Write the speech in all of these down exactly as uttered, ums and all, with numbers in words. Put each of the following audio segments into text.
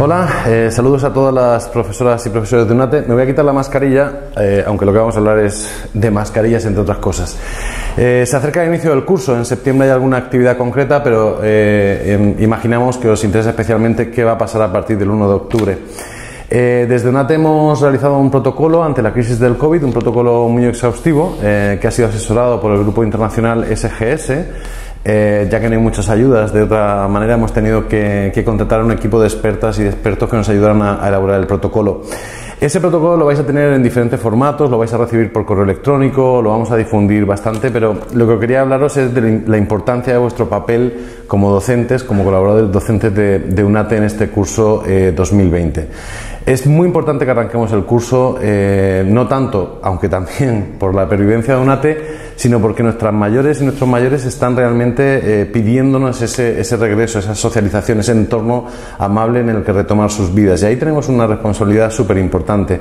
Hola, eh, saludos a todas las profesoras y profesores de UNATE. Me voy a quitar la mascarilla, eh, aunque lo que vamos a hablar es de mascarillas, entre otras cosas. Eh, se acerca el inicio del curso, en septiembre hay alguna actividad concreta, pero eh, em, imaginamos que os interesa especialmente qué va a pasar a partir del uno de octubre. Eh, desde UNATE hemos realizado un protocolo ante la crisis del COVID, un protocolo muy exhaustivo, eh, que ha sido asesorado por el grupo internacional S G S. Eh, ya que no hay muchas ayudas, de otra manera hemos tenido que, que contratar a un equipo de expertas y de expertos que nos ayudaron a, a elaborar el protocolo. Ese protocolo lo vais a tener en diferentes formatos, lo vais a recibir por correo electrónico, lo vamos a difundir bastante, pero lo que quería hablaros es de la importancia de vuestro papel como docentes, como colaboradores docentes de, de UNATE en este curso eh, dos mil veinte. Es muy importante que arranquemos el curso, eh, no tanto, aunque también por la pervivencia de UNATE, sino porque nuestras mayores y nuestros mayores están realmente eh, pidiéndonos ese, ese regreso, esa socialización, ese entorno amable en el que retomar sus vidas. Y ahí tenemos una responsabilidad súper importante.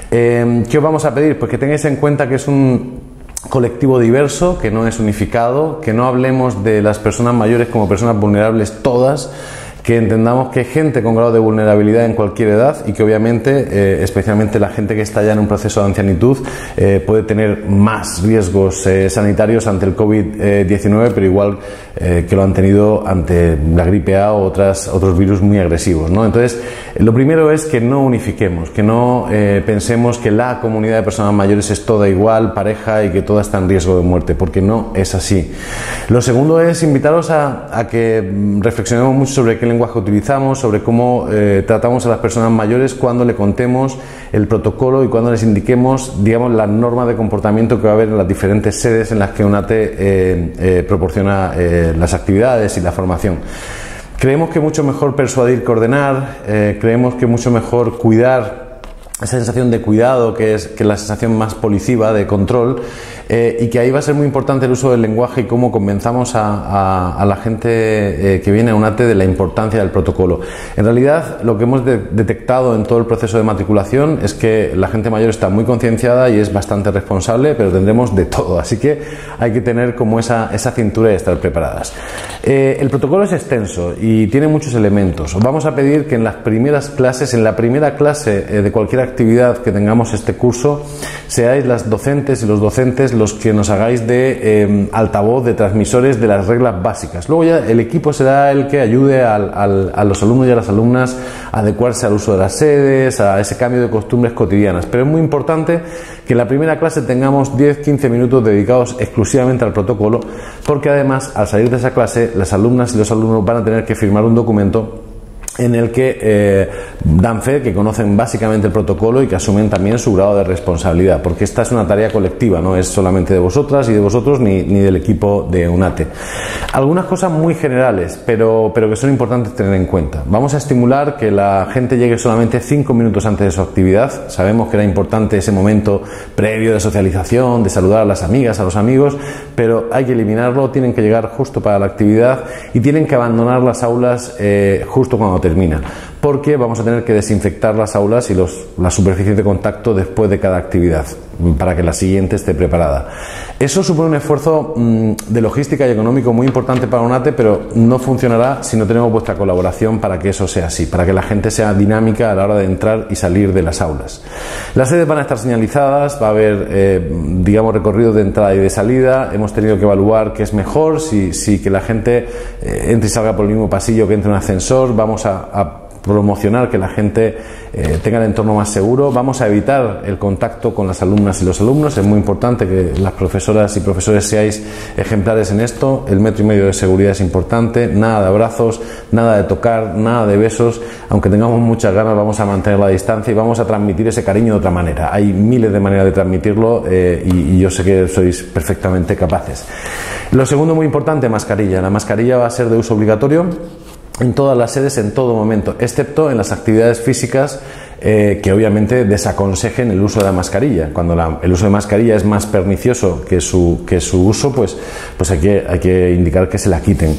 Eh, ¿Qué os vamos a pedir? Pues que tengáis en cuenta que es un colectivo diverso, que no es unificado, que no hablemos de las personas mayores como personas vulnerables todas, que entendamos que hay gente con grado de vulnerabilidad en cualquier edad y que obviamente, eh, especialmente la gente que está ya en un proceso de ancianitud, eh, puede tener más riesgos eh, sanitarios ante el COVID diecinueve, pero igual eh, que lo han tenido ante la gripe A o otras, otros virus muy agresivos, ¿no? Entonces, lo primero es que no unifiquemos, que no eh, pensemos que la comunidad de personas mayores es toda igual, pareja y que toda está en riesgo de muerte, porque no es así. Lo segundo es invitaros a, a que reflexionemos mucho sobre qué lenguaje utilizamos, sobre cómo eh, tratamos a las personas mayores cuando le contemos el protocolo y cuando les indiquemos, digamos, las normas de comportamiento que va a haber en las diferentes sedes en las que UNATE eh, eh, proporciona eh, las actividades y la formación. Creemos que mucho mejor persuadir que ordenar, eh, creemos que mucho mejor cuidar, esa sensación de cuidado que es, que es la sensación más policiva de control, eh, y que ahí va a ser muy importante el uso del lenguaje y cómo convenzamos a, a, a la gente eh, que viene a UNATE de la importancia del protocolo. En realidad, lo que hemos de, detectado en todo el proceso de matriculación es que la gente mayor está muy concienciada y es bastante responsable, pero tendremos de todo, así que hay que tener como esa, esa cintura y estar preparadas. Eh, el protocolo es extenso y tiene muchos elementos. Os vamos a pedir que en las primeras clases, en la primera clase eh, de cualquier actividad que tengamos este curso, seáis las docentes y los docentes los que nos hagáis de eh, altavoz, de transmisores de las reglas básicas. Luego ya el equipo será el que ayude al, al, a los alumnos y a las alumnas a adecuarse al uso de las sedes, a ese cambio de costumbres cotidianas. Pero es muy importante que en la primera clase tengamos diez a quince minutos dedicados exclusivamente al protocolo, porque además al salir de esa clase las alumnas y los alumnos van a tener que firmar un documento en el que eh, dan fe que conocen básicamente el protocolo y que asumen también su grado de responsabilidad, porque esta es una tarea colectiva, no es solamente de vosotras y de vosotros ni, ni del equipo de UNATE. Algunas cosas muy generales, pero, pero que son importantes tener en cuenta. Vamos a estimular que la gente llegue solamente cinco minutos antes de su actividad. Sabemos que era importante ese momento previo de socialización, de saludar a las amigas, a los amigos, pero hay que eliminarlo, tienen que llegar justo para la actividad y tienen que abandonar las aulas eh, justo cuando termina. termina, porque vamos a tener que desinfectar las aulas y los, las superficies de contacto después de cada actividad para que la siguiente esté preparada. Eso supone un esfuerzo mmm, de logística y económico muy importante para UNATE, pero no funcionará si no tenemos vuestra colaboración para que eso sea así, para que la gente sea dinámica a la hora de entrar y salir de las aulas. Las sedes van a estar señalizadas, va a haber eh, digamos recorrido de entrada y de salida. Hemos tenido que evaluar qué es mejor, si, si que la gente eh, entre y salga por el mismo pasillo que entre un ascensor. Vamos a, a promocionar que la gente eh, tenga el entorno más seguro. Vamos a evitar el contacto con las alumnas y los alumnos. Es muy importante que las profesoras y profesores seáis ejemplares en esto. El metro y medio de seguridad es importante. Nada de abrazos, nada de tocar, nada de besos. Aunque tengamos muchas ganas, vamos a mantener la distancia y vamos a transmitir ese cariño de otra manera. Hay miles de maneras de transmitirlo eh, y, y yo sé que sois perfectamente capaces. Lo segundo muy importante, mascarilla. La mascarilla va a ser de uso obligatorio en todas las sedes, en todo momento, excepto en las actividades físicas eh, que obviamente desaconsejen el uso de la mascarilla. Cuando la, el uso de mascarilla es más pernicioso que su, que su uso, pues, pues hay, que, hay que indicar que se la quiten.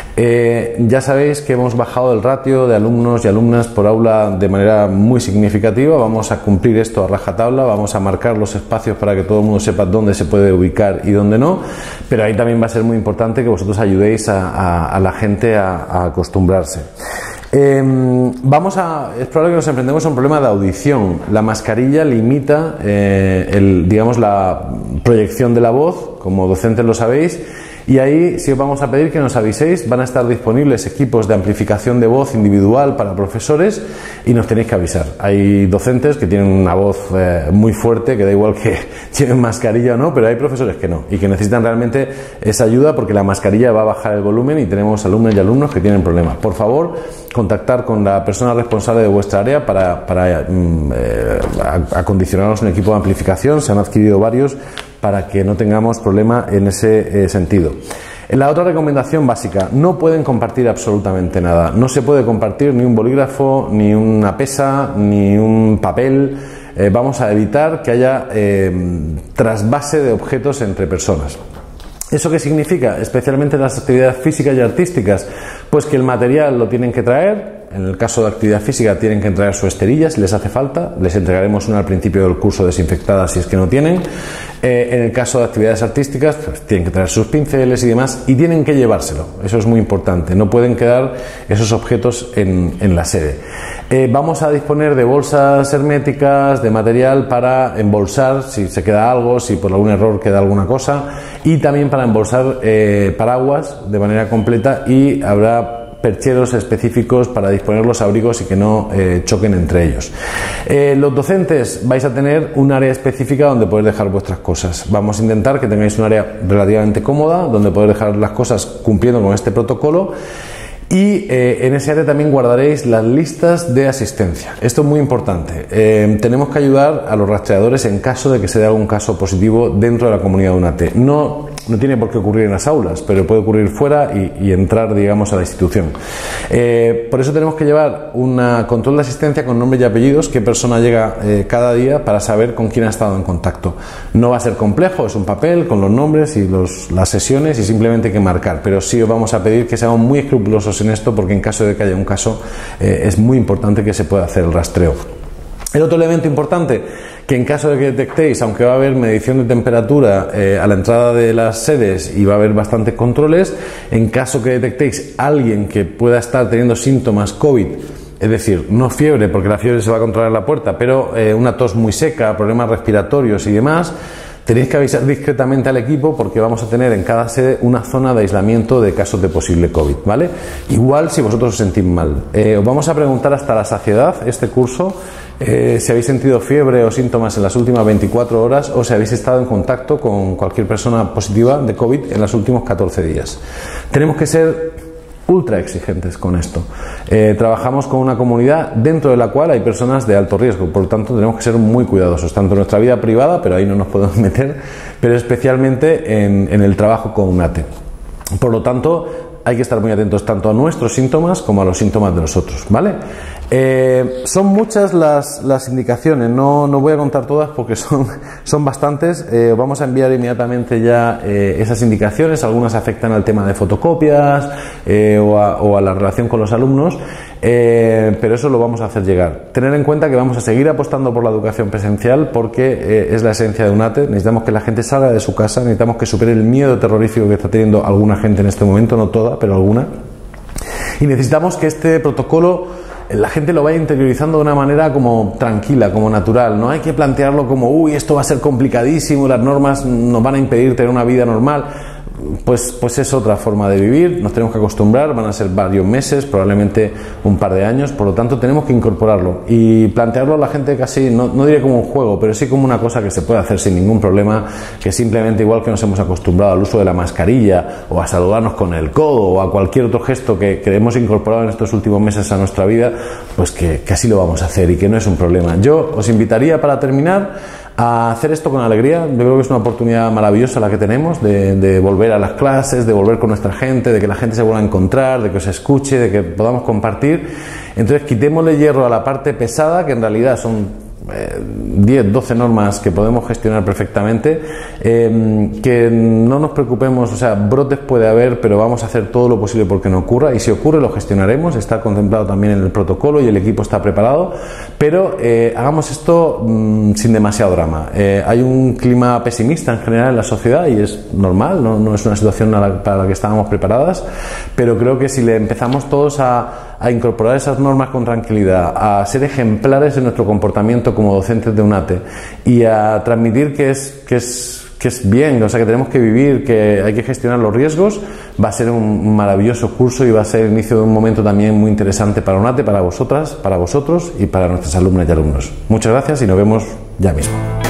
Eh, ya sabéis que hemos bajado el ratio de alumnos y alumnas por aula de manera muy significativa. Vamos a cumplir esto a rajatabla, vamos a marcar los espacios para que todo el mundo sepa dónde se puede ubicar y dónde no, pero ahí también va a ser muy importante que vosotros ayudéis a, a, a la gente a, a acostumbrarse. Eh, vamos a, es probable que nos enfrentemos a un problema de audición. La mascarilla limita eh, el, digamos, la proyección de la voz, como docentes lo sabéis, y ahí sí os vamos a pedir que nos aviséis. Van a estar disponibles equipos de amplificación de voz individual para profesores y nos tenéis que avisar. Hay docentes que tienen una voz eh, muy fuerte, que da igual que lleven mascarilla o no, pero hay profesores que no y que necesitan realmente esa ayuda porque la mascarilla va a bajar el volumen y tenemos alumnos y alumnos que tienen problemas. Por favor, contactar con la persona responsable de vuestra área para, para mm, eh, acondicionarnos un equipo de amplificación. Se han adquirido varios para que no tengamos problema en ese eh, sentido. En la otra recomendación básica, no pueden compartir absolutamente nada. No se puede compartir ni un bolígrafo, ni una pesa, ni un papel. Eh, vamos a evitar que haya eh, trasvase de objetos entre personas. ¿Eso qué significa? Especialmente en las actividades físicas y artísticas, pues que el material lo tienen que traer. En el caso de actividad física tienen que traer su esterilla si les hace falta. Les entregaremos una al principio del curso desinfectada si es que no tienen. Eh, en el caso de actividades artísticas, pues tienen que traer sus pinceles y demás, y tienen que llevárselo. Eso es muy importante. No pueden quedar esos objetos en, en la sede. Eh, vamos a disponer de bolsas herméticas, de material para embolsar si se queda algo, si por algún error queda alguna cosa, y también para embolsar eh, paraguas de manera completa, y habrá percheros específicos para disponer los abrigos y que no eh, choquen entre ellos. Eh, los docentes vais a tener un área específica donde poder dejar vuestras cosas. Vamos a intentar que tengáis un área relativamente cómoda donde poder dejar las cosas cumpliendo con este protocolo. Y eh, en ese área también guardaréis las listas de asistencia. Esto es muy importante. Eh, tenemos que ayudar a los rastreadores en caso de que se dé algún caso positivo dentro de la comunidad de UNATE. No, no tiene por qué ocurrir en las aulas, pero puede ocurrir fuera y, y entrar, digamos, a la institución. Eh, por eso tenemos que llevar un control de asistencia con nombres y apellidos, qué persona llega eh, cada día, para saber con quién ha estado en contacto. No va a ser complejo, es un papel con los nombres y los, las sesiones, y simplemente hay que marcar, pero sí os vamos a pedir que seamos muy escrupulosos en esto, porque en caso de que haya un caso eh, es muy importante que se pueda hacer el rastreo. El otro elemento importante, que en caso de que detectéis, aunque va a haber medición de temperatura eh, a la entrada de las sedes y va a haber bastantes controles, en caso que detectéis a alguien que pueda estar teniendo síntomas COVID, es decir, no fiebre, porque la fiebre se va a controlar en la puerta, pero eh, una tos muy seca, problemas respiratorios y demás, tenéis que avisar discretamente al equipo, porque vamos a tener en cada sede una zona de aislamiento de casos de posible COVID, ¿vale? Igual si vosotros os sentís mal. Eh, os vamos a preguntar hasta la saciedad este curso eh, si habéis sentido fiebre o síntomas en las últimas veinticuatro horas, o si habéis estado en contacto con cualquier persona positiva de COVID en los últimos catorce días. Tenemos que ser ultra exigentes con esto. Eh, trabajamos con una comunidad dentro de la cual hay personas de alto riesgo, por lo tanto tenemos que ser muy cuidadosos, tanto en nuestra vida privada, pero ahí no nos podemos meter, pero especialmente en, en el trabajo con UNATE. Por lo tanto, hay que estar muy atentos tanto a nuestros síntomas como a los síntomas de los otros, ¿vale? Eh, son muchas las, las indicaciones, no, no voy a contar todas porque son, son bastantes. Eh, vamos a enviar inmediatamente ya eh, esas indicaciones. Algunas afectan al tema de fotocopias eh, o, a, o a la relación con los alumnos, eh, pero eso lo vamos a hacer llegar. Tener en cuenta que vamos a seguir apostando por la educación presencial, porque eh, es la esencia de UNATE. Necesitamos que la gente salga de su casa, necesitamos que supere el miedo terrorífico que está teniendo alguna gente en este momento, no toda, pero alguna, y necesitamos que este protocolo la gente lo vaya interiorizando de una manera como tranquila, como natural. No hay que plantearlo como, uy, esto va a ser complicadísimo, las normas nos van a impedir tener una vida normal. Pues, pues es otra forma de vivir, nos tenemos que acostumbrar, van a ser varios meses, probablemente un par de años, por lo tanto tenemos que incorporarlo y plantearlo a la gente casi, no, no diré como un juego, pero sí como una cosa que se puede hacer sin ningún problema, que simplemente, igual que nos hemos acostumbrado al uso de la mascarilla o a saludarnos con el codo o a cualquier otro gesto que, que hemos incorporado en estos últimos meses a nuestra vida, pues que, que así lo vamos a hacer y que no es un problema. Yo os invitaría, para terminar, a hacer esto con alegría. Yo creo que es una oportunidad maravillosa la que tenemos de, de volver a las clases, de volver con nuestra gente, de que la gente se vuelva a encontrar, de que os escuche, de que podamos compartir. Entonces quitémosle hierro a la parte pesada, que en realidad son eh, diez, doce normas que podemos gestionar perfectamente, eh, que no nos preocupemos, o sea, brotes puede haber, pero vamos a hacer todo lo posible porque no ocurra, y si ocurre lo gestionaremos, está contemplado también en el protocolo y el equipo está preparado, pero eh, hagamos esto mmm, sin demasiado drama. Eh, hay un clima pesimista en general en la sociedad y es normal, no, no es una situación para la que estábamos preparadas, pero creo que si le empezamos todos a a incorporar esas normas con tranquilidad, a ser ejemplares en nuestro comportamiento como docentes de UNATE y a transmitir que es, que es que es bien, o sea, que tenemos que vivir, que hay que gestionar los riesgos, va a ser un maravilloso curso y va a ser el inicio de un momento también muy interesante para UNATE, para vosotras, para vosotros y para nuestras alumnas y alumnos. Muchas gracias y nos vemos ya mismo.